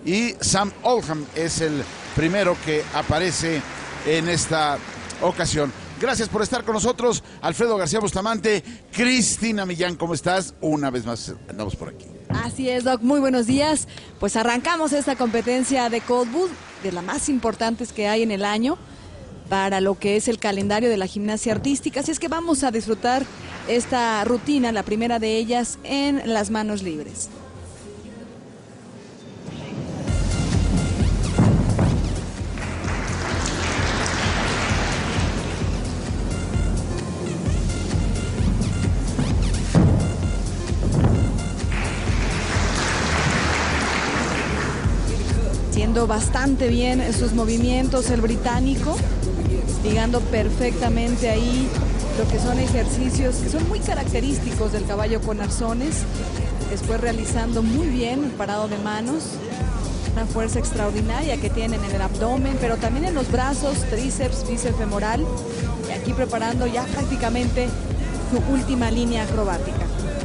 y Sam Oldham es el primero que aparece en esta ocasión. Gracias por estar con nosotros, Alfredo García Bustamante. Cristina Millán, ¿cómo estás? Una vez más andamos por aquí. Así es, Doc, muy buenos días. Pues arrancamos esta competencia de Cold Boot, de las más importantes que hay en el año para lo que es el calendario de la gimnasia artística. Así es que vamos a disfrutar esta rutina, la primera de ellas, en las manos libres. Haciendo bastante bien sus movimientos el británico, ligando perfectamente ahí lo que son ejercicios que son muy característicos del caballo con arzones, después realizando muy bien el parado de manos, una fuerza extraordinaria que tienen en el abdomen, pero también en los brazos, tríceps, bíceps femoral, y aquí preparando ya prácticamente su última línea acrobática.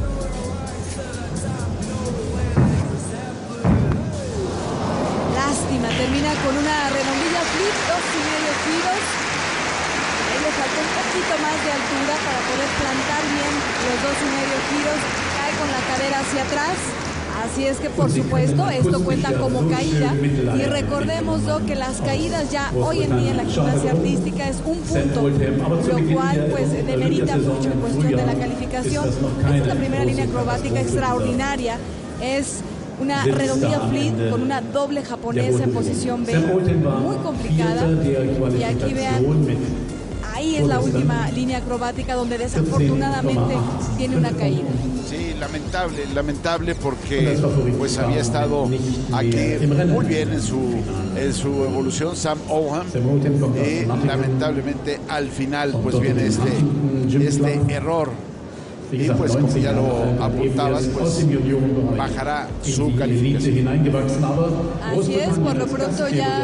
Termina con una redondilla flip, 2,5 giros. Ahí le faltó un poquito más de altura para poder plantar bien los 2,5 giros. Cae con la cadera hacia atrás. Así es que, por supuesto, esto cuenta como caída. Y recordemos, Doc, que las caídas ya hoy en día en la gimnasia artística es un punto, lo cual pues demerita mucho en cuestión de la calificación. Esta es la primera línea acrobática extraordinaria. Es una redondilla flip con una doble japonesa en posición B, muy complicada. Y aquí vean, ahí es la última línea acrobática donde desafortunadamente tiene una caída. Sí, lamentable porque pues había estado aquí muy bien en su evolución Sam Oldham, y lamentablemente al final pues viene este error. Y pues como ya lo apuntabas, pues bajará su calificación. Así es, por lo pronto ya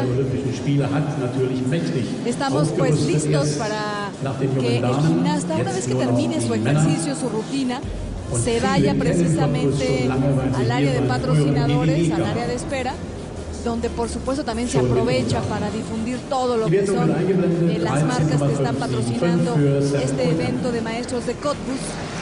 estamos pues listos para que el gimnasta, una vez que termine su ejercicio, su rutina, se vaya precisamente al área de patrocinadores, al área de espera, donde por supuesto también se aprovecha para difundir todo lo que son las marcas que están patrocinando este evento de maestros de Cottbus.